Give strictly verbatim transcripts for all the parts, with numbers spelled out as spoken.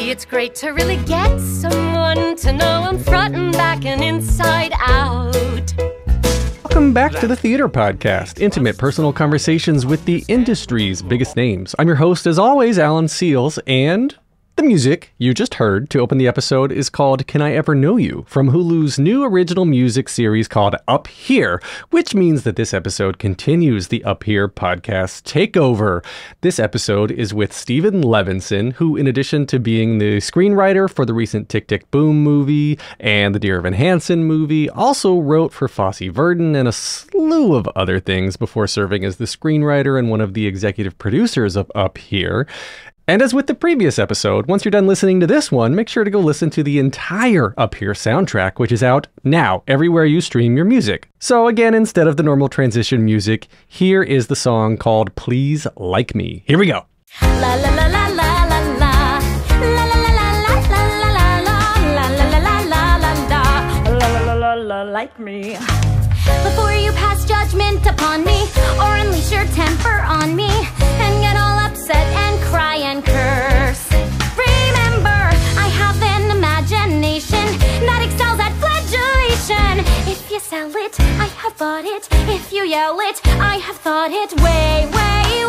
Gee, it's great to really get someone to know I'm front and back and inside out. Welcome back to the Theater Podcast, intimate personal conversations with the industry's biggest names. I'm your host, as always, Alan Seals, and the music you just heard to open the episode is called Can I Ever Know You? From Hulu's new original music series called Up Here, which means that this episode continues the Up Here podcast takeover. This episode is with Steven Levenson, who, in addition to being the screenwriter for the recent Tick, Tick, Boom movie and the Dear Evan Hansen movie, also wrote for Fosse Verdon and a slew of other things before serving as the screenwriter and one of the executive producers of Up Here. And as with the previous episode, once you're done listening to this one, make sure to go listen to the entire Up Here soundtrack, which is out now everywhere you stream your music. So again, instead of the normal transition music, here is the song called Please Like Me. Here we go. La la la la la la la. La la la la la la la la. La la la la la la la. La la la la like me. Before you pass judgment upon me or unleash your temper on me and get all upset and cry and curse, remember, I have an imagination that excels at flagellation. If you sell it, I have bought it. If you yell it, I have thought it way, way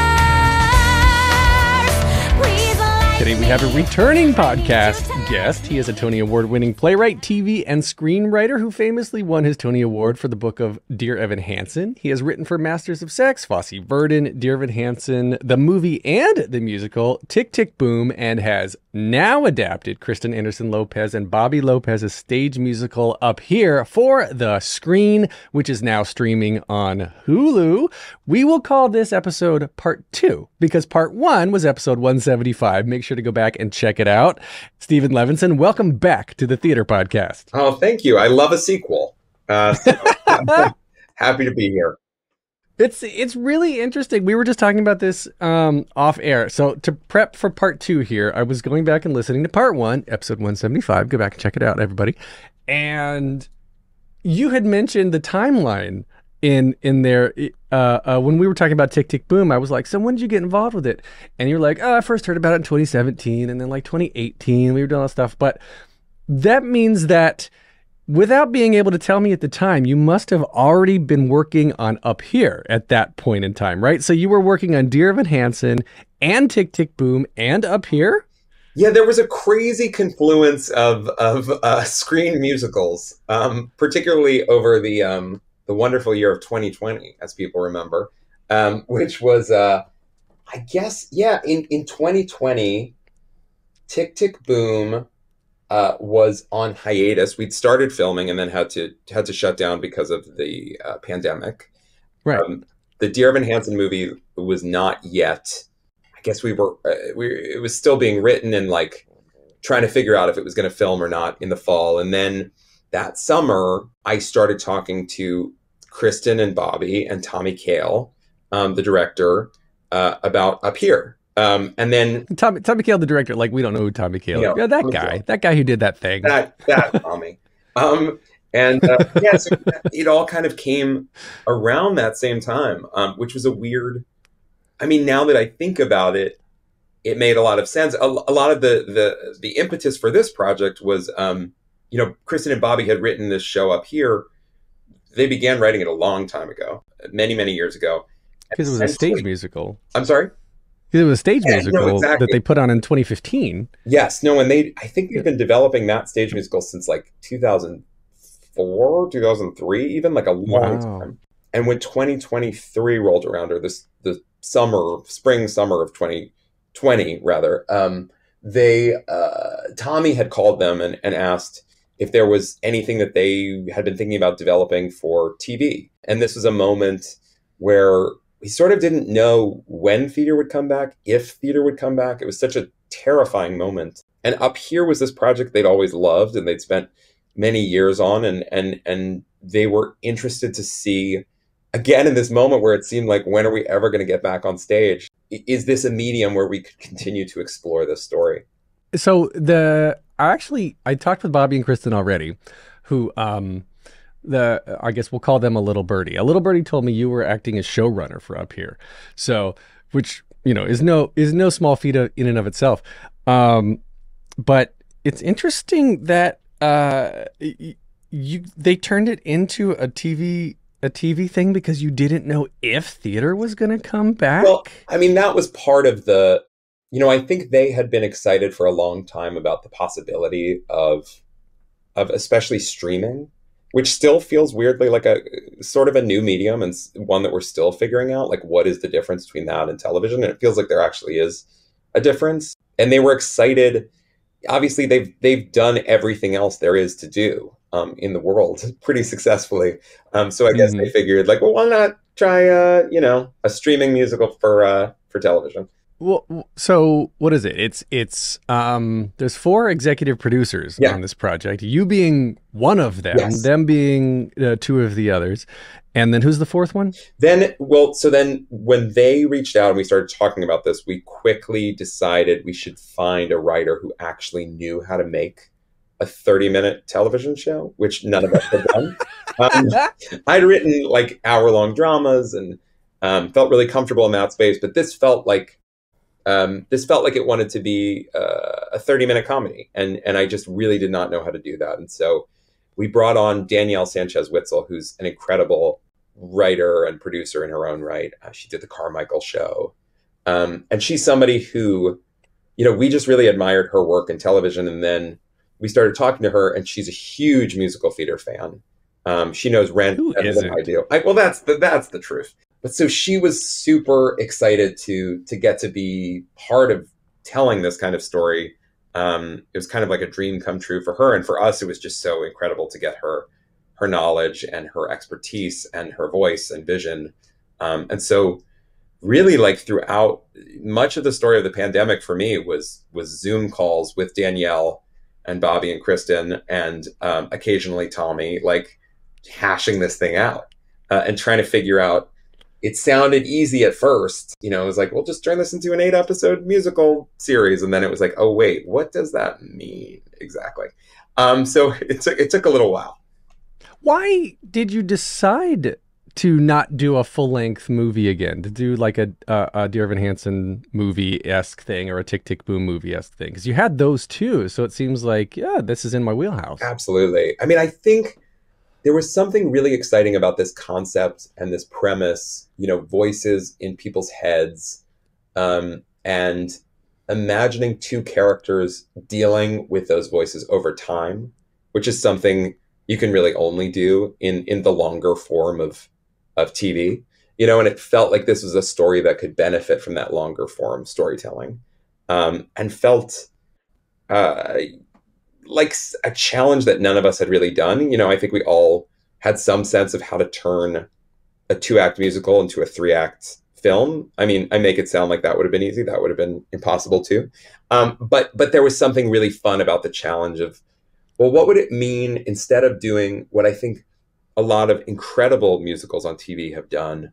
worse. Please like Today we have a returning podcast guest. He is a Tony Award-winning playwright, T V, and screenwriter who famously won his Tony Award for the book of Dear Evan Hansen. He has written for Masters of Sex, Fosse Verdon, Dear Evan Hansen, the movie and the musical Tick, Tick, Boom, and has now adapted Kristen Anderson Lopez and Bobby Lopez's stage musical Up Here for the screen, which is now streaming on Hulu. We will call this episode part two because part one was episode one seventy-five. Make sure to go back and check it out. Steven Levenson, welcome back to the Theater Podcast. Oh, thank you. I love a sequel. Uh, so happy to be here. It's it's really interesting. We were just talking about this um, off air. So to prep for part two here, I was going back and listening to part one, episode one seventy-five. Go back and check it out, everybody. And you had mentioned the timeline in in there uh, uh, when we were talking about Tick, Tick, Boom. I was like, so when did you get involved with it? And you're like, oh, I first heard about it in twenty seventeen, and then like twenty eighteen, we were doing all that stuff. But that means that without being able to tell me at the time, you must have already been working on Up Here at that point in time, right? So you were working on Dear Evan Hansen and Tick, Tick, Boom and Up Here? Yeah, there was a crazy confluence of of uh, screen musicals, um, particularly over the um, the wonderful year of twenty twenty, as people remember, um, which was, uh, I guess, yeah, in, in twenty twenty, Tick, Tick, Boom uh, was on hiatus. We'd started filming and then had to had to shut down because of the uh, pandemic. Right. Um, the Dear Evan Hansen movie was not yet. I guess we were. Uh, we it was still being written and like trying to figure out if it was going to film or not in the fall. And then that summer, I started talking to Kristen and Bobby and Tommy Kail, um, the director, uh, about Up Here. Um, and then Tommy, Tommy Kail, the director, like we don't know who Tommy Kail is. You know, yeah, that Tommy guy, Kail. that guy who did that thing. That that Tommy. Um, and uh, yeah, so it all kind of came around that same time, um, which was a weird. I mean, now that I think about it, it made a lot of sense. A, a lot of the the the impetus for this project was, um, you know, Kristen and Bobby had written this show Up Here. They began writing it a long time ago, many many years ago. Because it was a stage musical. I'm sorry. It was a stage Yeah, musical no, exactly. that they put on in twenty fifteen. Yes, no, and they, I think they've been developing that stage musical since like two thousand four, two thousand three, even like a long Wow. time. And when twenty twenty-three rolled around, or this the summer, spring, summer of twenty twenty, rather, um, they, uh, Tommy had called them and, and asked if there was anything that they had been thinking about developing for T V. And this was a moment where he sort of didn't know when theater would come back, if theater would come back. It was such a terrifying moment. And Up Here was this project they'd always loved and they'd spent many years on. And, and, and they were interested to see, again, in this moment where it seemed like, when are we ever going to get back on stage? Is this a medium where we could continue to explore this story? So the, I actually, I talked with Bobby and Kristen already, who, um, the, I guess we'll call them a little birdie. A little birdie told me you were acting as showrunner for Up Here. So, which, you know, is no, is no small feat in and of itself. Um, but it's interesting that uh, you they turned it into a T V a T V thing because you didn't know if theater was going to come back. Well, I mean, that was part of the, you know, I think they had been excited for a long time about the possibility of, of especially streaming, which still feels weirdly like a sort of a new medium and one that we're still figuring out. Like, what is the difference between that and television? And it feels like there actually is a difference. And they were excited. Obviously, they've they've done everything else there is to do um, in the world pretty successfully. Um, so I guess mm-hmm. they figured, like, well, why not try, uh, you know, a streaming musical for uh, for television? Well, so what is it? It's it's um, there's four executive producers yeah. on this project. You being one of them, yes. them being uh, two of the others, and then who's the fourth one? Then, well, so then when they reached out and we started talking about this, we quickly decided we should find a writer who actually knew how to make a thirty minute television show, which none of us had done. um, I'd written like hour long dramas and um, felt really comfortable in that space, but this felt like Um, this felt like it wanted to be uh, a thirty minute comedy. And, and I just really did not know how to do that. And so we brought on Danielle Sanchez-Witzel, who's an incredible writer and producer in her own right. Uh, she did the Carmichael Show. Um, and she's somebody who, you know, we just really admired her work in television. And then we started talking to her, and she's a huge musical theater fan. Um, she knows Rent better than I do. I, well, that's the, that's the truth. But so she was super excited to to get to be part of telling this kind of story. Um, it was kind of like a dream come true for her. And for us, it was just so incredible to get her her knowledge and her expertise and her voice and vision. Um, and so really, like, throughout much of the story of the pandemic for me was was Zoom calls with Danielle and Bobby and Kristen and um, occasionally Tommy, like hashing this thing out uh, and trying to figure out. It sounded easy at first, you know, it was like, we'll just turn this into an eight episode musical series. And then it was like, oh, wait, what does that mean exactly? Um, so it took, it took a little while. Why did you decide to not do a full length movie again, to do like a, a, a Dear Evan Hansen movie-esque thing or a Tick, Tick, Boom movie-esque thing? Because you had those too. So it seems like, yeah, this is in my wheelhouse. Absolutely. I mean, I think there was something really exciting about this concept and this premise, you know, voices in people's heads, um, and imagining two characters dealing with those voices over time, which is something you can really only do in, in the longer form of, of T V, you know, and it felt like this was a story that could benefit from that longer form storytelling, um, and felt, uh, like a challenge that none of us had really done. You know, I think we all had some sense of how to turn a two act musical into a three act film. I mean, I make it sound like that would have been easy. That would have been impossible too. Um, but, but there was something really fun about the challenge of, well, what would it mean instead of doing what I think a lot of incredible musicals on T V have done,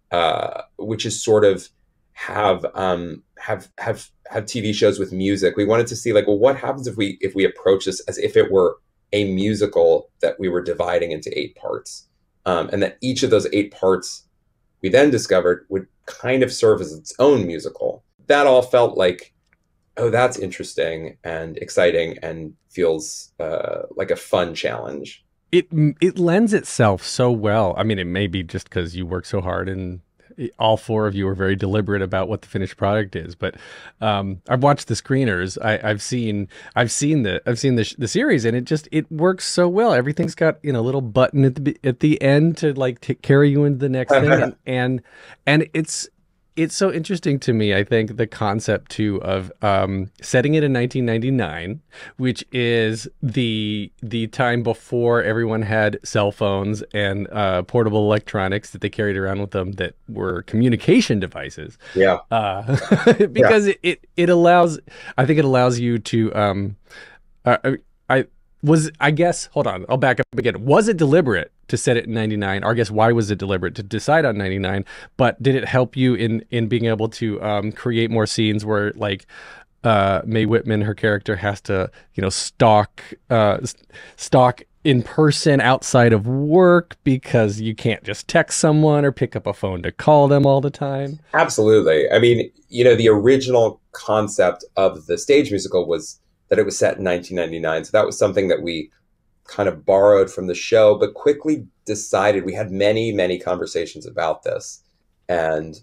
uh, which is sort of have, um, have, have, have T V shows with music. We wanted to see, like, well, what happens if we, if we approach this as if it were a musical that we were dividing into eight parts. Um, and that each of those eight parts we then discovered would kind of serve as its own musical. That all felt like, oh, that's interesting and exciting and feels uh, like a fun challenge. It, it lends itself so well. I mean, it may be just because you work so hard and all four of you are very deliberate about what the finished product is, but um, I've watched the screeners. I, I've seen, I've seen the, I've seen the the series, and it just it works so well. Everything's got, you know, a little button at the at the end to like to carry you into the next thing, and, and and it's it's so interesting to me. I think the concept too of um, setting it in nineteen ninety-nine, which is the the time before everyone had cell phones and uh, portable electronics that they carried around with them that were communication devices. Yeah, uh, because yeah. It, it it allows. I think it allows you to. Um, uh, I, I was. I guess. Hold on. I'll back up again. Was it deliberate to set it in ninety-nine? Or I guess why was it deliberate to decide on ninety-nine? But did it help you in in being able to um, create more scenes where, like, uh, Mae Whitman, her character, has to, you know, stalk uh, stalk in person outside of work because you can't just text someone or pick up a phone to call them all the time? Absolutely. I mean, you know, the original concept of the stage musical was that it was set in nineteen ninety-nine. So that was something that we kind of borrowed from the show, but quickly decided, we had many, many conversations about this and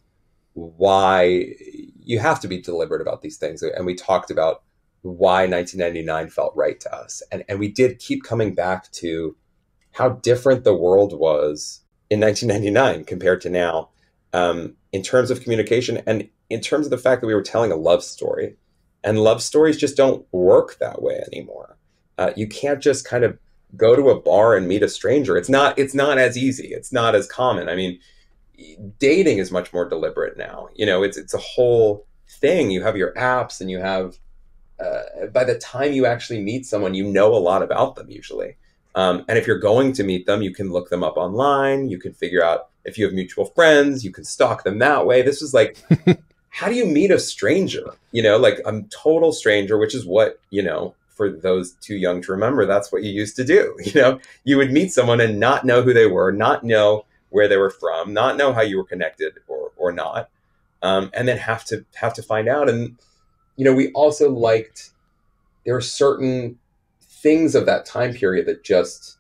why you have to be deliberate about these things. And we talked about why nineteen ninety-nine felt right to us. And, and we did keep coming back to how different the world was in nineteen ninety-nine compared to now, um, in terms of communication and in terms of the fact that we were telling a love story. And love stories just don't work that way anymore. Uh, you can't just kind of go to a bar and meet a stranger. It's not, it's not as easy. It's not as common. I mean, dating is much more deliberate now. You know, it's, it's a whole thing. You have your apps and you have, uh, by the time you actually meet someone, you know a lot about them usually. Um, and if you're going to meet them, you can look them up online. You can figure out if you have mutual friends, you can stalk them that way. This was like, how do you meet a stranger? You know, like a total stranger, which is what, you know, for those too young to remember, that's what you used to do. You know, you would meet someone and not know who they were, not know where they were from, not know how you were connected or, or not. Um, and then have to have to find out. And, you know, we also liked, there were certain things of that time period that just,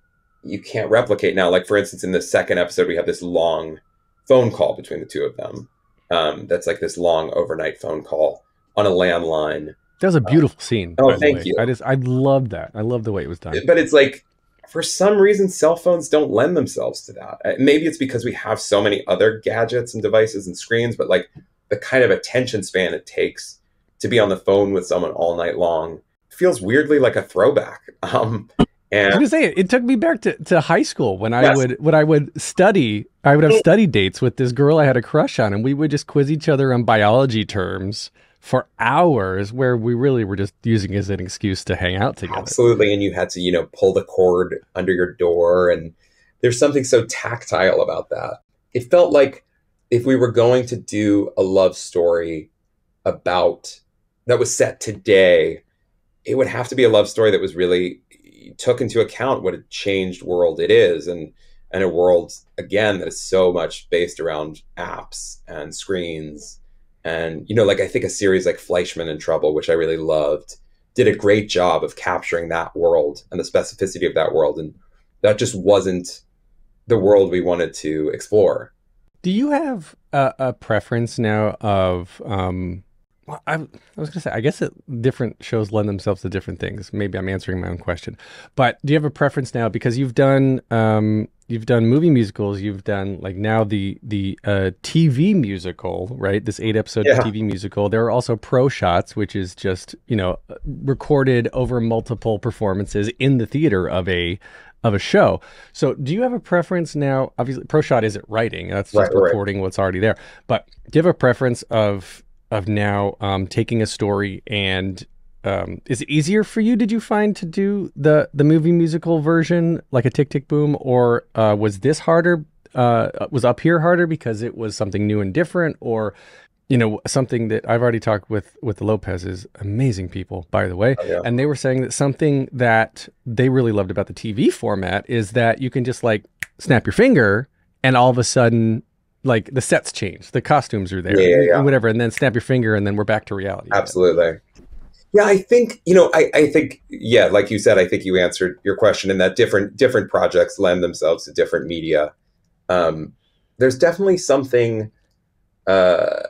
you can't replicate now. Like, for instance, in the second episode, we have this long phone call between the two of them. Um, that's like this long overnight phone call on a landline. That was a beautiful uh, scene. Oh, thank you. I just, I love that. I love the way it was done. But it's like, for some reason, cell phones don't lend themselves to that. Maybe it's because we have so many other gadgets and devices and screens, but like the kind of attention span it takes to be on the phone with someone all night long feels weirdly like a throwback. Um, And I was gonna say, it took me back to, to high school when I yes. would when I would study. I would have study dates with this girl I had a crush on, and we would just quiz each other on biology terms for hours, where we really were just using it as an excuse to hang out together. Absolutely, and you had to, you know, pull the cord under your door, and there's something so tactile about that. It felt like if we were going to do a love story about that was set today, it would have to be a love story that was really took into account what a changed world it is, and and a world, again, that is so much based around apps and screens. And, you know, like I think a series like Fleischman in Trouble, which I really loved, did a great job of capturing that world and the specificity of that world. And that just wasn't the world we wanted to explore. Do you have a, a preference now of, um, well, I, I was going to say, I guess it, different shows lend themselves to different things. Maybe I'm answering my own question. But do you have a preference now? Because you've done um, you've done movie musicals. You've done like now the the uh, T V musical, right? This eight episode Yeah. T V musical. There are also pro shots, which is just, you know, recorded over multiple performances in the theater of a of a show. So do you have a preference now? Obviously, pro shot isn't writing. That's just Right, right. recording what's already there. But do you have a preference of of now um, taking a story and um, is it easier for you, did you find, to do the the movie musical version like a Tick Tick Boom, or uh, was this harder, uh, was Up Here harder because it was something new and different, or, you know, something that I've already talked with with the Lopez's, amazing people, by the way, Oh, yeah. and they were saying that something that they really loved about the T V format is that you can just like snap your finger and all of a sudden, like, the sets change, the costumes are there, Yeah, yeah, yeah. and whatever, and then snap your finger and then we're back to reality again. Absolutely. Yeah, I think, you know, I, I think, yeah, like you said, I think you answered your question in that different different projects lend themselves to different media. Um, there's definitely something, uh,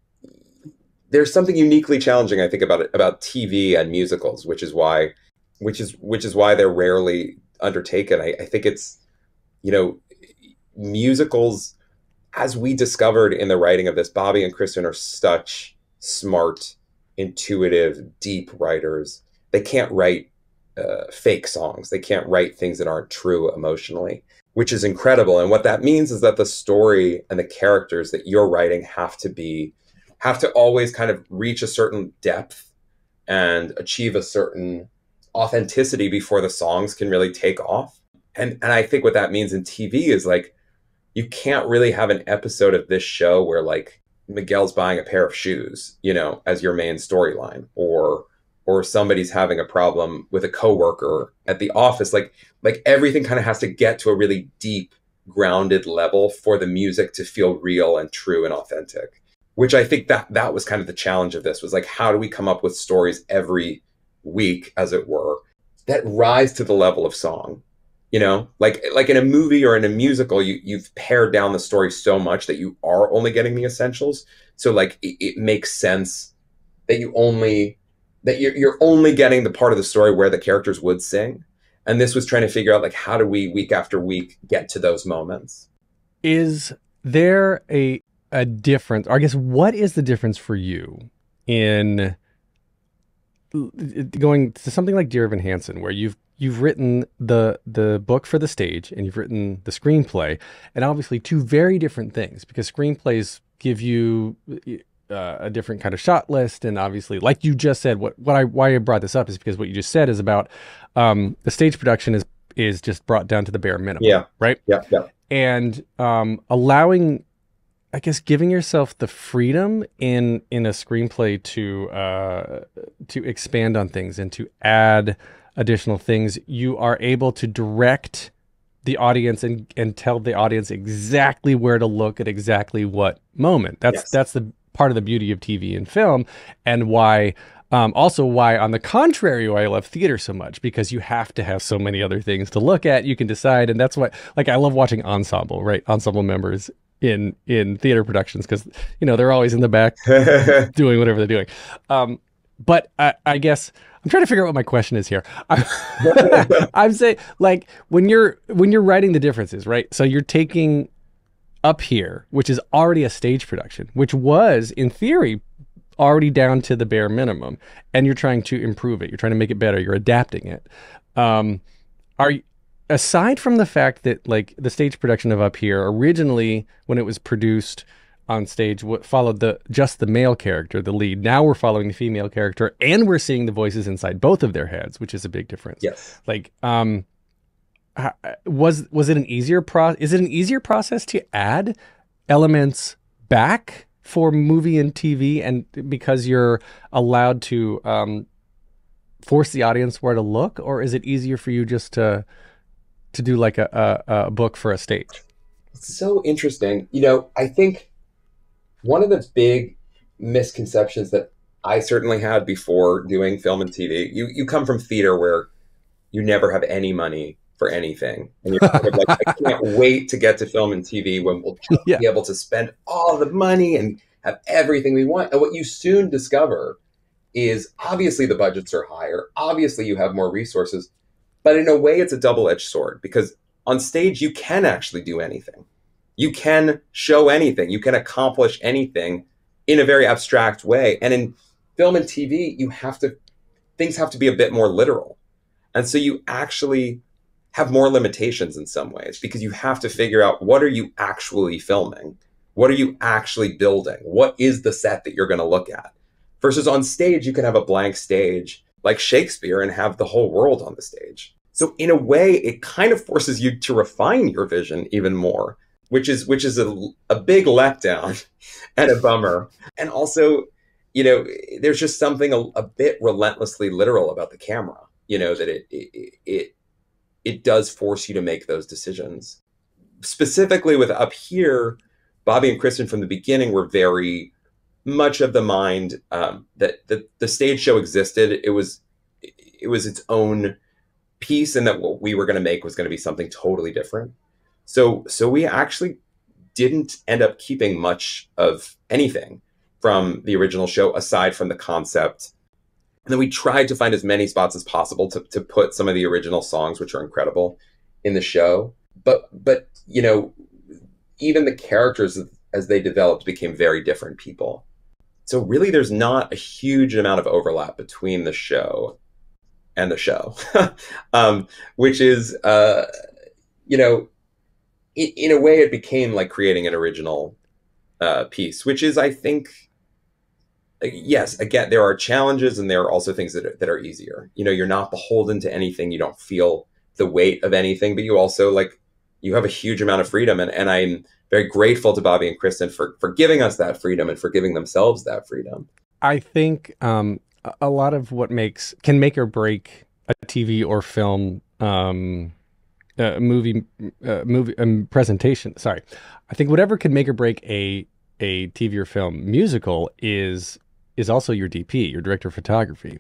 there's something uniquely challenging, I think, about it, about T V and musicals, which is why, which is which is why they're rarely undertaken. I, I think it's, you know, musicals, as we discovered in the writing of this, Bobby and Kristen are such smart, intuitive, deep writers. They can't write uh, fake songs. They can't write things that aren't true emotionally, which is incredible. And what that means is that the story and the characters that you're writing have to be, have to always kind of reach a certain depth and achieve a certain authenticity before the songs can really take off. And, and I think what that means in T V is like, you can't really have an episode of this show where like Miguel's buying a pair of shoes, you know, as your main storyline, or or somebody's having a problem with a coworker at the office. Like like everything kind of has to get to a really deep, grounded level for the music to feel real and true and authentic. Which I think that that was kind of the challenge of this, was like, how do we come up with stories every week, as it were, that rise to the level of song. You know, like like in a movie or in a musical, you, you've pared down the story so much that you are only getting the essentials. So like it, it makes sense that you only that you're, you're only getting the part of the story where the characters would sing. And this was trying to figure out, like, how do we week after week get to those moments? Is there a a difference, or I guess what is the difference for you in going to something like Dear Evan Hansen, where you've you've written the the book for the stage and you've written the screenplay, and obviously two very different things, because screenplays give you uh, a different kind of shot list, and obviously, like you just said, what what I why I brought this up is because what you just said is about um, the stage production is is just brought down to the bare minimum. Yeah. Right. Yeah. Yeah. And um, allowing, I guess, giving yourself the freedom in in a screenplay to uh, to expand on things and to add additional things. You are able to direct the audience and, and tell the audience exactly where to look at exactly what moment. That's Yes. that's the part of the beauty of T V and film, and why um, also why, on the contrary, why I love theater so much, because you have to have so many other things to look at. You can decide, and that's why, like, I love watching ensemble, right? Ensemble members in in theater productions, because you know they're always in the back doing whatever they're doing. Um, but I, I guess I'm trying to figure out what my question is here. I'm, I'm saying, like, when you're when you're writing the differences, right? So you're taking Up Here, which is already a stage production, which was in theory already down to the bare minimum, and you're trying to improve it. You're trying to make it better. You're adapting it. Um, are you, aside from the fact that, like, the stage production of Up Here originally, when it was produced on stage, what followed the just the male character, the lead. Now we're following the female character, and we're seeing the voices inside both of their heads, which is a big difference. Yes. Like, um, was was it an easier pro? Is it an easier process to add elements back for movie and T V, and because you're allowed to um, force the audience where to look, or is it easier for you just to to do like a, a, a book for a stage? It's so interesting. You know, I think one of the big misconceptions that I certainly had before doing film and T V, you, you come from theater where you never have any money for anything. And you're kind of like, I can't wait to get to film and T V when we'll just Yeah. be able to spend all the money and have everything we want. And what you soon discover is, obviously the budgets are higher. Obviously you have more resources, but in a way it's a double-edged sword, because on stage you can actually do anything. You can show anything. You can accomplish anything in a very abstract way. And in film and T V, you have to, things have to be a bit more literal. And so you actually have more limitations in some ways, because you have to figure out, what are you actually filming? What are you actually building? What is the set that you're going to look at? Versus on stage, you can have a blank stage like Shakespeare and have the whole world on the stage. So in a way, it kind of forces you to refine your vision even more, which is which is a, a big letdown and a bummer. And also, you know, there's just something a, a bit relentlessly literal about the camera, you know, that it, it it it does force you to make those decisions. Specifically with Up Here, Bobby and Kristen from the beginning were very much of the mind um, that the, the stage show existed. It was it was its own piece, and that what we were going to make was going to be something totally different. So, so we actually didn't end up keeping much of anything from the original show, aside from the concept. And then we tried to find as many spots as possible to, to put some of the original songs, which are incredible, in the show. But, but, you know, even the characters, as they developed, became very different people. So really, there's not a huge amount of overlap between the show and the show, um, which is, uh, you know, in a way, it became like creating an original uh, piece, which is, I think, yes, again, there are challenges, and there are also things that are, that are easier. You know, you're not beholden to anything. You don't feel the weight of anything, but you also, like, you have a huge amount of freedom. And, and I'm very grateful to Bobby and Kristen for, for giving us that freedom and for giving themselves that freedom. I think um, a lot of what makes can make or break a T V or film um, uh, movie uh, movie um, presentation. Sorry, I think whatever can make or break a a T V or film musical is is also your D P, your director of photography,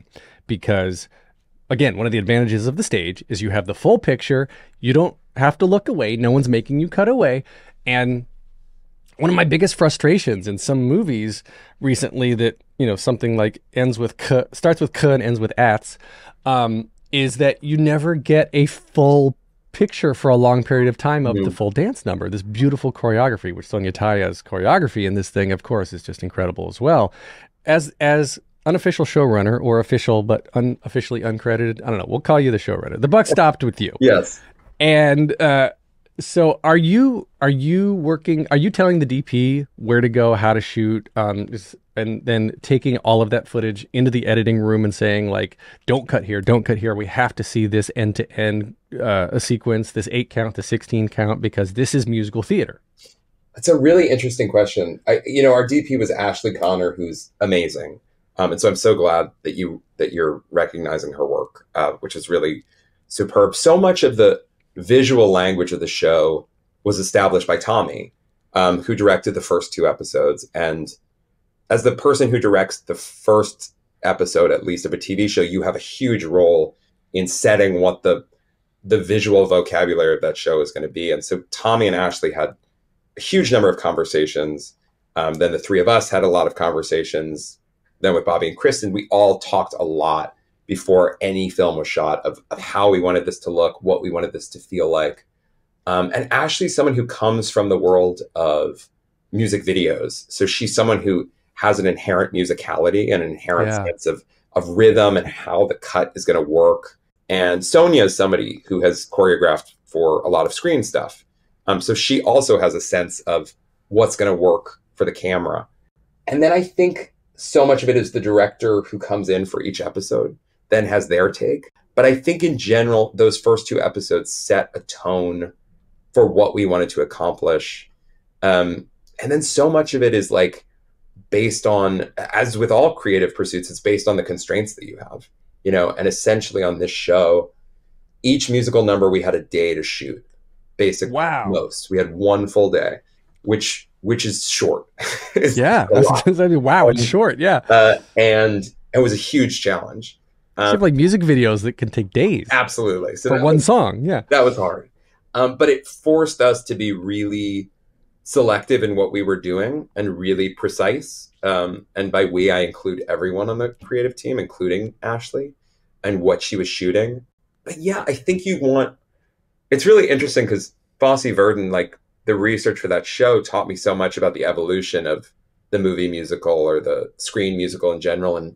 because, again, one of the advantages of the stage is you have the full picture. You don't have to look away. No one's making you cut away. And one of my biggest frustrations in some movies recently that, you know, something like ends with k, starts with k and ends with ats, um, is that you never get a full picture for a long period of time of mm. the full dance number. This beautiful choreography, which Sonia Taya's choreography in this thing, of course, is just incredible as well. As as unofficial showrunner, or official but unofficially uncredited, I don't know, we'll call you the showrunner. The buck stopped with you. Yes. And uh, so are you are you working, are you telling the D P where to go, how to shoot, um, and then taking all of that footage into the editing room and saying, like, don't cut here, don't cut here. We have to see this end-to-end uh, a sequence, this eight count, the sixteen count, because this is musical theater? That's a really interesting question. I, you know, our D P was Ashley Connor, who's amazing. Um, and so I'm so glad that you that you're recognizing her work, uh, which is really superb. So much of the visual language of the show was established by Tommy, um, who directed the first two episodes. And as the person who directs the first episode, at least of a T V show, you have a huge role in setting what the the visual vocabulary of that show is going to be. And so Tommy and Ashley had a huge number of conversations. Um, then the three of us had a lot of conversations. Then with Bobby and Kristen, we all talked a lot before any film was shot of, of how we wanted this to look, what we wanted this to feel like. Um, and Ashley's someone who comes from the world of music videos. So she's someone who has an inherent musicality and an inherent yeah. sense of, of rhythm and how the cut is going to work. And Sonia is somebody who has choreographed for a lot of screen stuff. Um, so she also has a sense of what's going to work for the camera. And then I think so much of it is the director who comes in for each episode, then has their take. But I think in general, those first two episodes set a tone for what we wanted to accomplish. Um, and then so much of it is like based on, as with all creative pursuits, it's based on the constraints that you have, you know, and essentially on this show, each musical number, we had a day to shoot, basically. Wow. Most. We had one full day, which which is short. Yeah. I mean, wow, it's short. Yeah. Uh, and it was a huge challenge. Um, you have like music videos that can take days. Absolutely. So for one was, song. Yeah. That was hard. Um, but it forced us to be really selective in what we were doing and really precise. Um, and by we, I include everyone on the creative team, including Ashley, and what she was shooting. But yeah, I think you want, it's really interesting because Fosse Verdon, like, the research for that show taught me so much about the evolution of the movie musical or the screen musical in general. And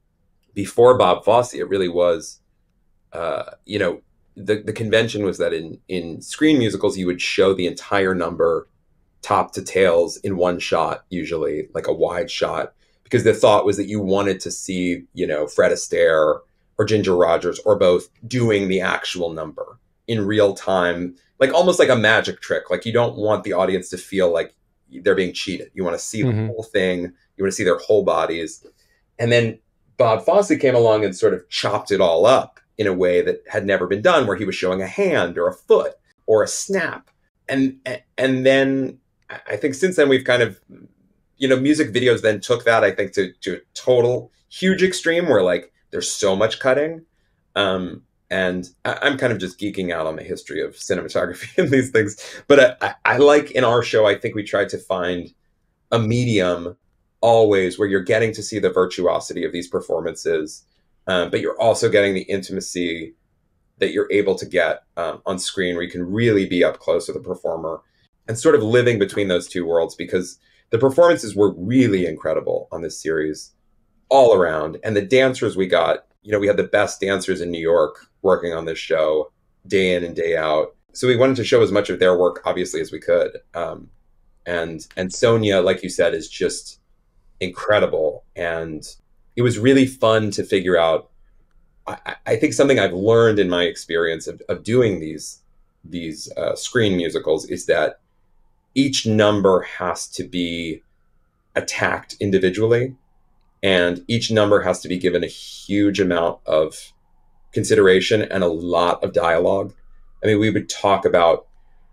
before Bob Fosse, it really was, uh, you know, the, the convention was that in, in screen musicals, you would show the entire number top to tails in one shot, usually like a wide shot, because the thought was that you wanted to see, you know, Fred Astaire or Ginger Rogers or both doing the actual number in real time, like almost like a magic trick. Like you don't want the audience to feel like they're being cheated. You want to see mm-hmm. the whole thing. You want to see their whole bodies. And then Bob Fosse came along and sort of chopped it all up in a way that had never been done, where he was showing a hand or a foot or a snap. And, and then I think since then we've kind of, you know, music videos then took that, I think, to, to a total huge extreme where like there's so much cutting. Um, And I, I'm kind of just geeking out on the history of cinematography and these things. But I, I like in our show, I think we tried to find a medium always where you're getting to see the virtuosity of these performances, um, but you're also getting the intimacy that you're able to get um, on screen, where you can really be up close with the performer and sort of living between those two worlds, because the performances were really incredible on this series all around. And the dancers we got, you know, we had the best dancers in New York working on this show day in and day out. So we wanted to show as much of their work, obviously, as we could. Um, and and Sonia, like you said, is just incredible. And it was really fun to figure out. I, I think something I've learned in my experience of, of doing these, these uh, screen musicals is that each number has to be attacked individually. And each number has to be given a huge amount of consideration and a lot of dialogue. I mean, we would talk about,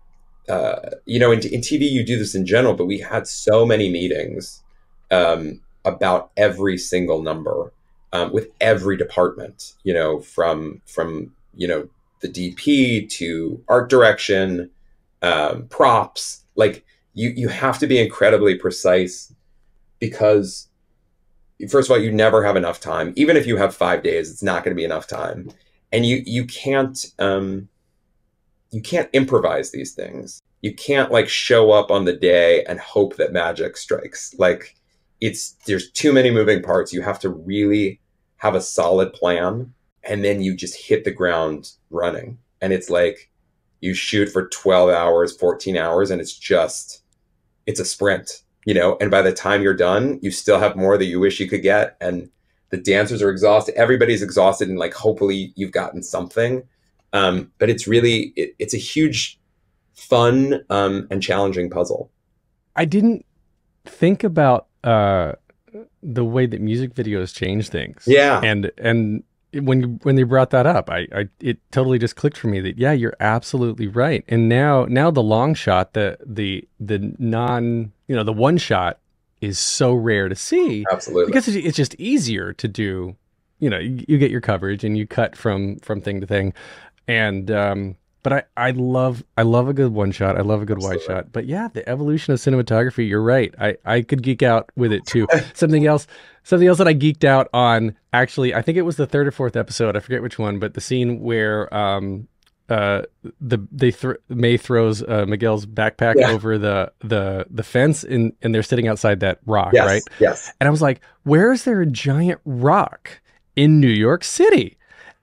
uh, you know, in, in T V, you do this in general, but we had so many meetings um, about every single number. um, with every department, you know, from, from, you know, the D P to art direction, um, props. Like you, you have to be incredibly precise because first of all, you never have enough time. Even if you have five days, it's not going to be enough time. And you, you can't, um, you can't improvise these things. You can't like show up on the day and hope that magic strikes. Like it's, there's too many moving parts. You have to really have a solid plan, and then you just hit the ground running. And it's like you shoot for twelve hours, fourteen hours, and it's just, it's a sprint, you know? And by the time you're done, you still have more that you wish you could get. And the dancers are exhausted. Everybody's exhausted. And like, hopefully you've gotten something. Um, but it's really, it, it's a huge, fun um, and challenging puzzle. I didn't think about uh, the way that music videos change things. Yeah. And and when you, when they brought that up, I, I it totally just clicked for me that yeah, you're absolutely right. And now now the long shot, the the the non you know the one shot is so rare to see. Absolutely. Because it's, it's just easier to do. You know, you, you get your coverage and you cut from from thing to thing, and um, but I I love I love a good one shot. I love a good Absolutely. wide shot. But yeah, the evolution of cinematography. You're right. I I could geek out with it too. something else something else that I geeked out on. Actually, I think it was the third or fourth episode. I forget which one, but the scene where um uh the they th May throws uh, Miguel's backpack Yeah. over the the the fence and and they're sitting outside that rock, Yes. right? Yes. And I was like, where is there a giant rock in New York City?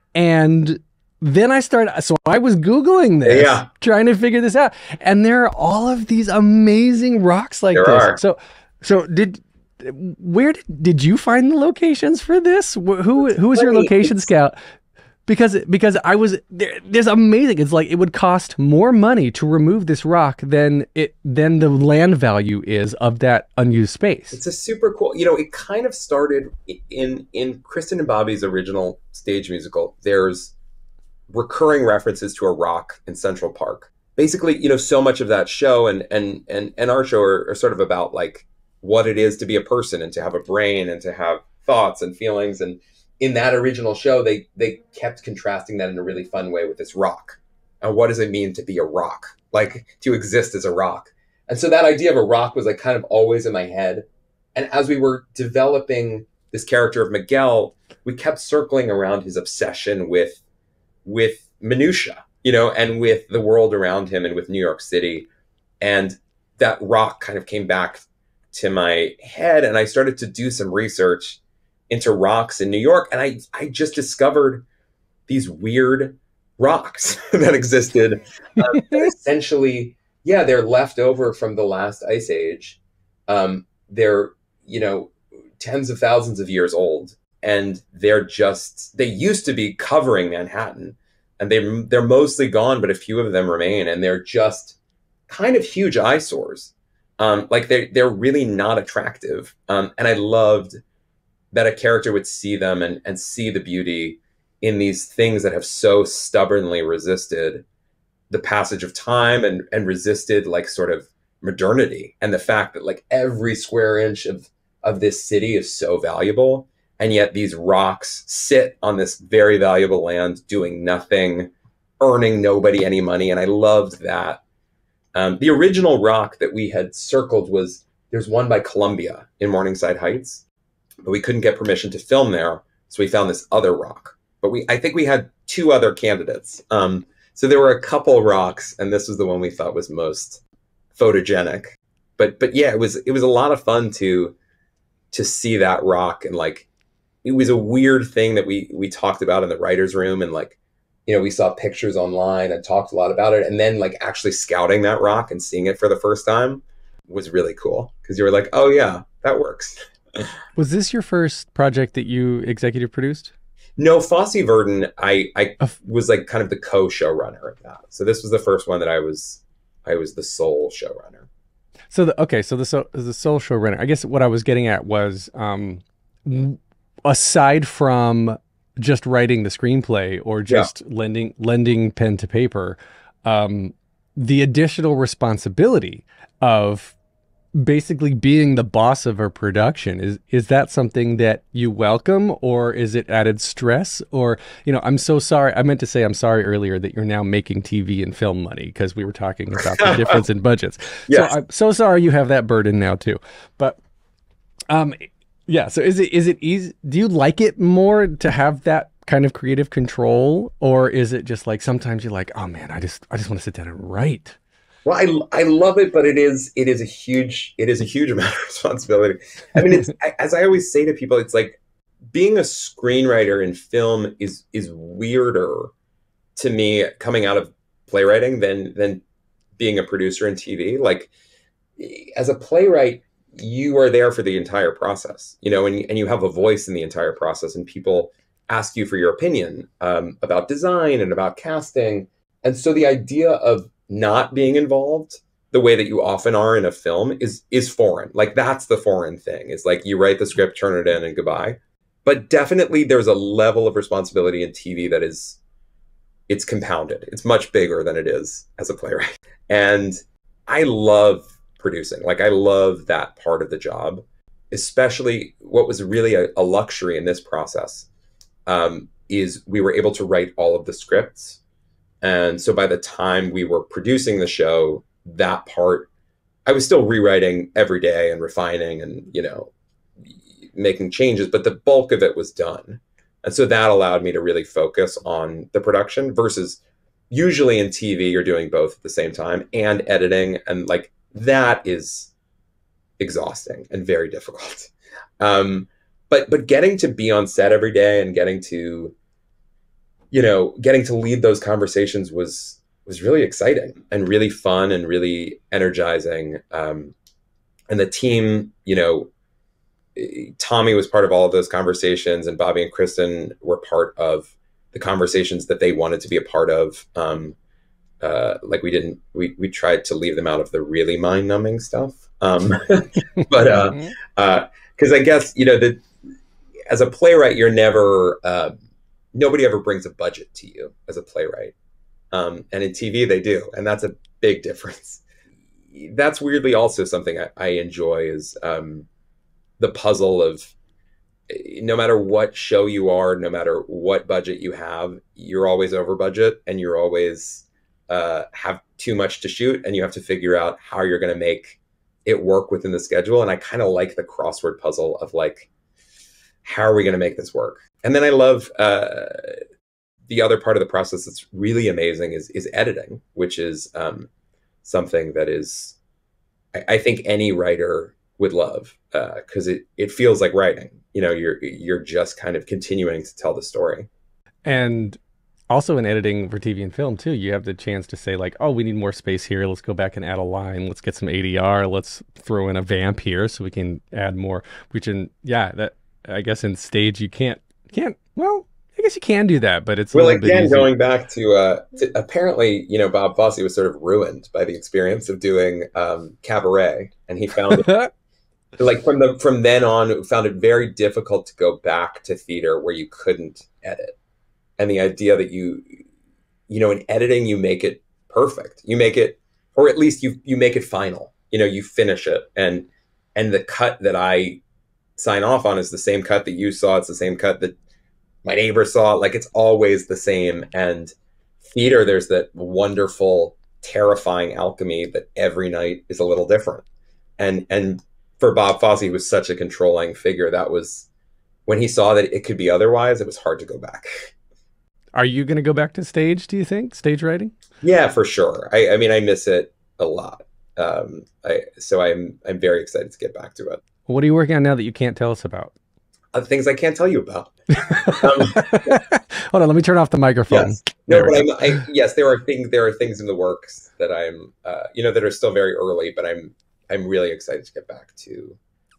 And then I started, so I was Googling this, Yeah. trying to figure this out. And there are all of these amazing rocks like There this. are. So, so did, where did, did you find the locations for this? Wh- Who, who was your funny. location It's- scout? Because, because I was there, there's amazing. It's like, it would cost more money to remove this rock than it, than the land value is of that unused space. It's a super cool, you know, it kind of started in, in Kristen and Bobby's original stage musical. There's recurring references to a rock in Central Park. Basically, you know, so much of that show and, and, and, and our show are, are sort of about like what it is to be a person and to have a brain and to have thoughts and feelings. And in that original show, they, they kept contrasting that in a really fun way with this rock. And what does it mean to be a rock? Like to exist as a rock. And so that idea of a rock was like kind of always in my head. And as we were developing this character of Miguel, we kept circling around his obsession with, with minutia, you know, and with the world around him and with New York City. And that rock kind of came back to my head. And I started to do some research into rocks in New York. And I, I just discovered these weird rocks that existed. Um, that essentially, yeah, they're left over from the last ice age. Um, they're, you know, tens of thousands of years old. And they're just, they used to be covering Manhattan. And they, they're mostly gone, but a few of them remain. And they're just kind of huge eyesores. Um, like they're, they're really not attractive. Um, and I loved that a character would see them and, and see the beauty in these things that have so stubbornly resisted the passage of time and, and resisted like sort of modernity. And the fact that like every square inch of, of this city is so valuable. And yet these rocks sit on this very valuable land doing nothing, earning nobody any money. And I loved that. Um, the original rock that we had circled was, there's one by Columbia in Morningside Heights. But we couldn't get permission to film there, so we found this other rock. But we, I think we had two other candidates. Um, so there were a couple rocks, and this was the one we thought was most photogenic. But but yeah, it was it was a lot of fun to to see that rock, and like it was a weird thing that we we talked about in the writers' room, and like you know we saw pictures online and talked a lot about it, and then like actually scouting that rock and seeing it for the first time was really cool because you were like, oh yeah, that works. Was this your first project that you executive produced? No, Fosse Verdon, I, I was like kind of the co-showrunner of that. So this was the first one that I was, I was the sole showrunner. So the, okay, so the so, the sole showrunner. I guess what I was getting at was, um, aside from just writing the screenplay or just yeah. lending lending pen to paper, um, the additional responsibility of basically being the boss of a production. Is is that something that you welcome, or is it added stress? Or, you know, I'm so sorry. I meant to say I'm sorry earlier that you're now making T V and film money, because we were talking about the difference in budgets. Yes. So I'm so sorry you have that burden now too. But um, yeah. So is it is it easy? Do you like it more to have that kind of creative control, or is it just like sometimes you're like, oh man, I just I just want to sit down and write? Well, I, I love it, but it is it is a huge it is a huge amount of responsibility. I mean, it's as I always say to people, it's like being a screenwriter in film is is weirder to me coming out of playwriting than than being a producer in T V. Like, as a playwright, you are there for the entire process, you know, and and you have a voice in the entire process, and people ask you for your opinion um, about design and about casting, and so the idea of not being involved the way that you often are in a film is is foreign. Like, that's the foreign thing, is like you write the script, turn it in, and goodbye. But definitely there's a level of responsibility in T V that is, it's compounded. It's much bigger than it is as a playwright. And I love producing. Like, I love that part of the job, especially what was really a, a luxury in this process um, is we were able to write all of the scripts. And so by the time we were producing the show, that part, I was still rewriting every day and refining and, you know, making changes, but the bulk of it was done. And so that allowed me to really focus on the production, versus usually in T V, you're doing both at the same time and editing. And like, that is exhausting and very difficult. Um, but, but getting to be on set every day and getting to, you know, getting to lead those conversations was was really exciting and really fun and really energizing. Um, and the team, you know, Tommy was part of all of those conversations, and Bobby and Kristen were part of the conversations that they wanted to be a part of. Um, uh, like we didn't, we we tried to leave them out of the really mind numbing stuff. Um, but uh, uh, because I guess, you know, that as a playwright, you're never. Uh, Nobody ever brings a budget to you as a playwright. Um, and in T V, they do. And that's a big difference. That's weirdly also something I, I enjoy, is um, the puzzle of no matter what show you are, no matter what budget you have, you're always over budget, and you're always uh, have too much to shoot, and you have to figure out how you're going to make it work within the schedule. And I kind of like the crossword puzzle of like, how are we going to make this work? And then I love uh, the other part of the process that's really amazing is is editing, which is um, something that is, I, I think any writer would love, because uh, it it feels like writing. You know, you're you're just kind of continuing to tell the story. And also in editing for T V and film too, you have the chance to say like, oh, we need more space here. Let's go back and add a line. Let's get some A D R. Let's throw in a vamp here so we can add more. We can, yeah, that I guess in stage you can't. Can't well I guess you can do that, but it's a well little again bit going back to, uh, to apparently, you know, Bob Fosse was sort of ruined by the experience of doing um, Cabaret, and he found it, like from the from then on found it very difficult to go back to theater where you couldn't edit. And the idea that you you know in editing you make it perfect, you make it, or at least you you make it final, you know, you finish it, and and the cut that I sign off on is the same cut that you saw. It's the same cut that my neighbor saw. Like, it's always the same. And theater, there's that wonderful, terrifying alchemy that every night is a little different. And and for Bob Fosse, he was such a controlling figure. That was, when he saw that it could be otherwise, it was hard to go back. Are you going to go back to stage, do you think? Stage writing? Yeah, for sure. I, I mean, I miss it a lot. Um, I, so I'm I'm very excited to get back to it. What are you working on now that you can't tell us about? Uh, things I can't tell you about. Um, Hold on, let me turn off the microphone. Yes. No, but I'm, I, yes, there are things. There are things in the works that I'm, uh, you know, that are still very early. But I'm, I'm really excited to get back to,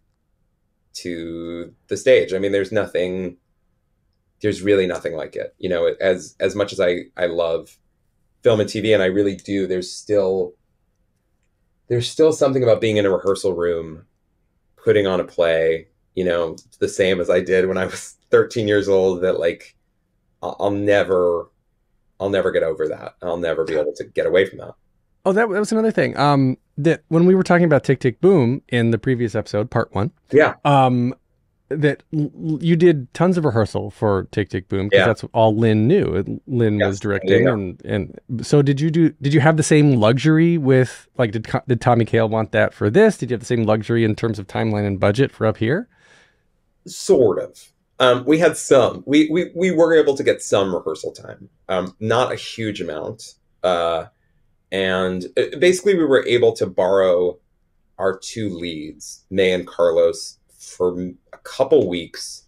to the stage. I mean, there's nothing. There's really nothing like it. You know, as as much as I I love film and T V, and I really do. There's still, there's still something about being in a rehearsal room, putting on a play, you know, the same as I did when I was thirteen years old, that like, I'll, I'll never, I'll never get over that. I'll never be able to get away from that. Oh, that, that was another thing. Um, that when we were talking about Tick, Tick, Boom in the previous episode, part one, Yeah. um, that l- you did tons of rehearsal for Tick, Tick, Boom, because Yeah. that's all Lynn knew. Lynn Yes. was directing. Yeah. And, and so did you do, did you have the same luxury with, like, did, Co- did Tommy Kail want that for this? Did you have the same luxury in terms of timeline and budget for Up Here? Sort of. Um, we had some. We, we we were able to get some rehearsal time, um, not a huge amount. Uh, and uh, basically, we were able to borrow our two leads, May and Carlos, for a couple weeks.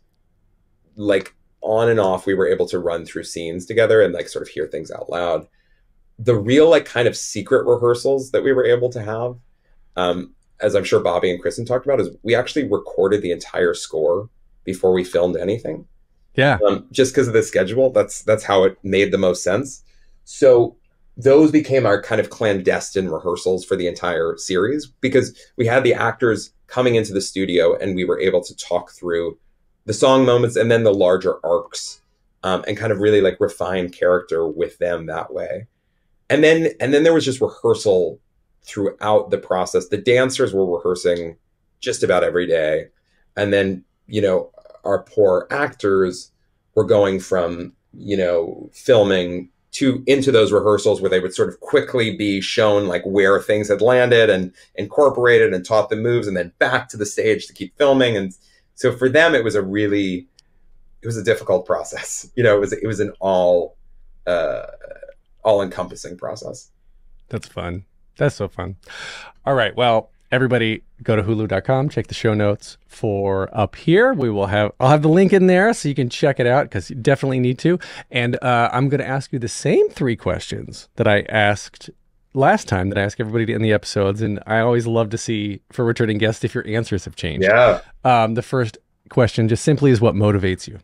Like on and off, we were able to run through scenes together and like sort of hear things out loud. The real like kind of secret rehearsals that we were able to have, um, as I'm sure Bobby and Kristen talked about, is we actually recorded the entire score before we filmed anything. Yeah. Um, just because of the schedule, that's that's how it made the most sense. So those became our kind of clandestine rehearsals for the entire series, because we had the actors coming into the studio and we were able to talk through the song moments and then the larger arcs, um, and kind of really like refine character with them that way. And then and then there was just rehearsal throughout the process. The dancers were rehearsing just about every day. And then, you know, our poor actors were going from, you know, filming to into those rehearsals where they would sort of quickly be shown like where things had landed and incorporated and taught the moves, and then back to the stage to keep filming. And so for them, it was a really, it was a difficult process. You know, it was, it was an all, uh, all encompassing process. That's fun. That's so fun. All right. Well, everybody go to hulu dot com, check the show notes for Up Here. We will have, I'll have the link in there so you can check it out, because you definitely need to. And uh, I'm going to ask you the same three questions that I asked last time, that I ask everybody to end the episodes. And I always love to see for returning guests if your answers have changed. Yeah. Um, the first question just simply is, what motivates you?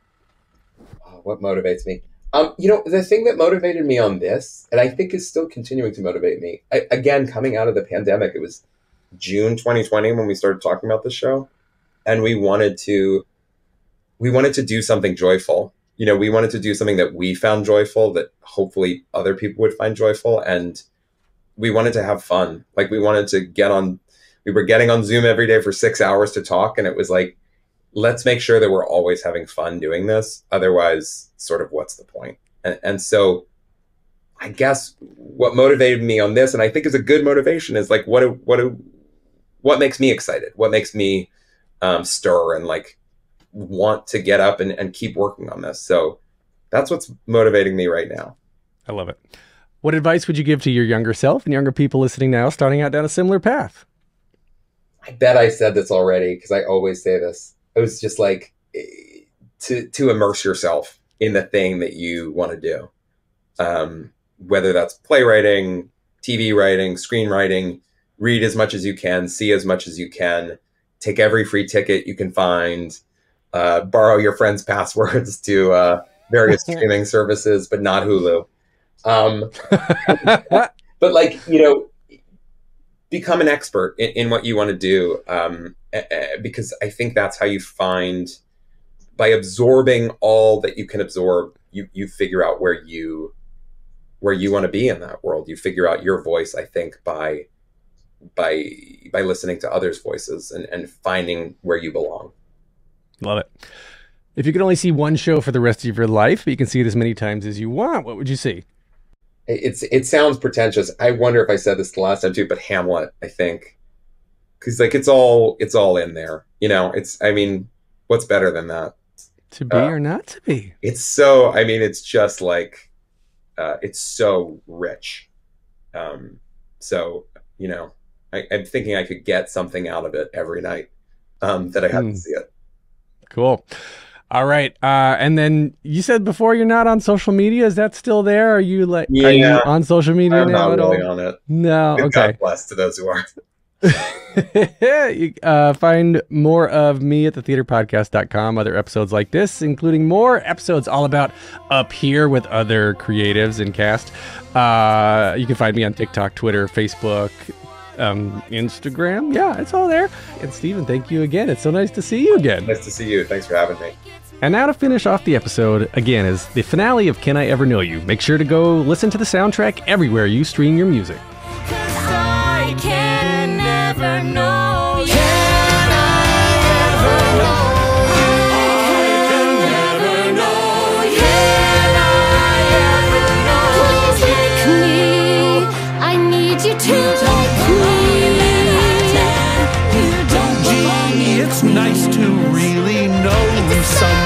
Oh, what motivates me? Um, you know, the thing that motivated me on this, and I think is still continuing to motivate me, I, again, coming out of the pandemic, it was June twenty twenty when we started talking about the show, and we wanted to, we wanted to do something joyful. You know, we wanted to do something that we found joyful, that hopefully other people would find joyful, and we wanted to have fun. Like we wanted to get on, we were getting on Zoom every day for six hours to talk, and it was like, let's make sure that we're always having fun doing this. Otherwise, sort of what's the point? And, and so I guess what motivated me on this, and I think is a good motivation, is like, what, do, what, do, what makes me excited? What makes me um, stir and like want to get up and, and keep working on this? So that's what's motivating me right now. I love it. What advice would you give to your younger self and younger people listening now, starting out down a similar path? I bet I said this already, because I always say this. It was just like to to immerse yourself in the thing that you want to do, um, whether that's playwriting, T V writing, screenwriting. Read as much as you can, see as much as you can, take every free ticket you can find, uh, borrow your friends' passwords to uh, various streaming services, but not Hulu. Um, but like, you know, become an expert in, in what you want to do, um, because I think that's how you find, by absorbing all that you can absorb, you you figure out where you where you want to be in that world. You figure out your voice, I think, by by by listening to others' voices and, and finding where you belong. Love it. If you could only see one show for the rest of your life, but you can see it as many times as you want, what would you see? It's it sounds pretentious. I wonder if I said this the last time too, but Hamlet, I think, because like it's all it's all in there. You know, it's I mean, what's better than that? To be uh, or not to be? It's so. I mean, it's just like uh, it's so rich. Um, so you know, I, I'm thinking I could get something out of it every night um, that I have mm. to see it. Cool. All right. Uh, and then you said before you're not on social media. Is that still there? Are you like yeah, are you on social media I'm now not at really all? on it. No. God okay. bless to those who are. you, uh, find more of me at the theater podcast dot com. Other episodes like this, including more episodes all about Up Here with other creatives and cast. Uh, you can find me on TikTok, Twitter, Facebook, um, Instagram. Yeah, it's all there. And Steven, thank you again. It's so nice to see you again. Nice to see you. Thanks for having me. And now to finish off the episode, again, is the finale of Can I Ever Know You? Make sure to go listen to the soundtrack everywhere you stream your music. 'Cause I can't It's nice to really know someone.